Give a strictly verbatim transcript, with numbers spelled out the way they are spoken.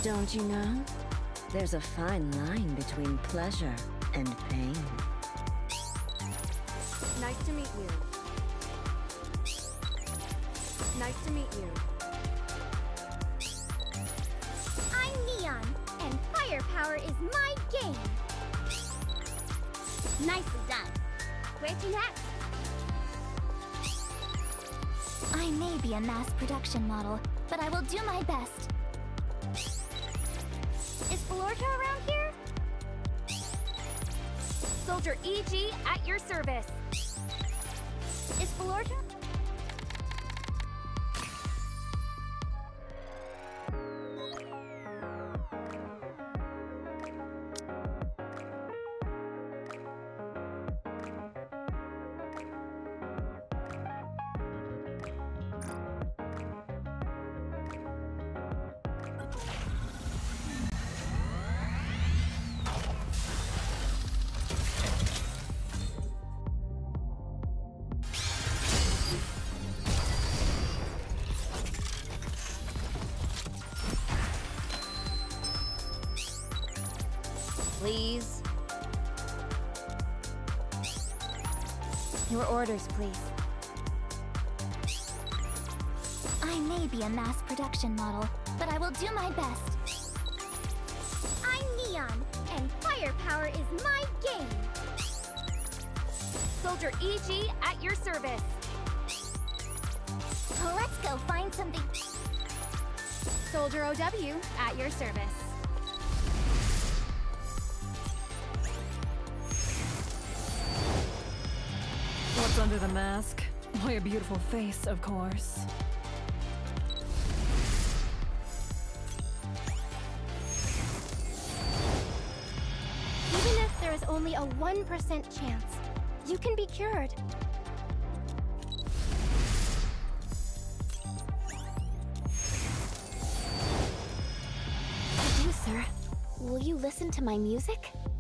Don't you know? There's a fine line between pleasure and pain. Nice to meet you. Nice to meet you. I'm Neon, and firepower is my game. Nicely done. Where to next? I may be a mass production model, but I will do my best. Is Florta around here? Soldier E G at your service. Is Florta? Please. Your orders, please. I may be a mass production model, but I will do my best. I'm Neon, and firepower is my game. Soldier E G at your service. Let's go find something. Soldier O W at your service. What's under the mask? Why, a beautiful face, of course. Even if there is only a one percent chance, you can be cured. Producer, will you listen to my music?